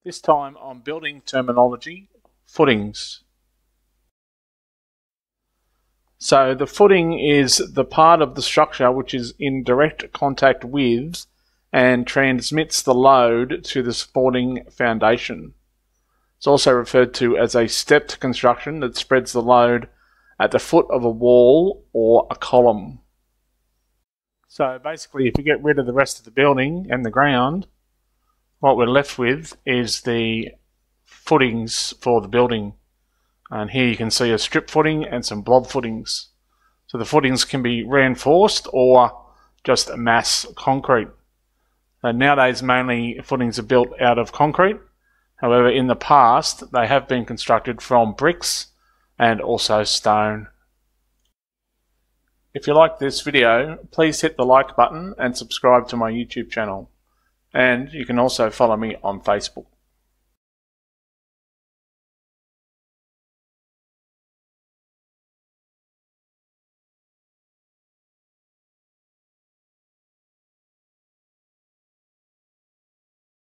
This time on building terminology, footings. So the footing is the part of the structure which is in direct contact with and transmits the load to the supporting foundation. It's also referred to as a stepped construction that spreads the load at the foot of a wall or a column. So basically, if you get rid of the rest of the building and the ground, what we're left with is the footings for the building. And here you can see a strip footing and some blob footings. So the footings can be reinforced or just mass concrete. And nowadays mainly footings are built out of concrete. However, in the past they have been constructed from bricks and also stone. If you like this video, please hit the like button and subscribe to my YouTube channel. And you can also follow me on Facebook.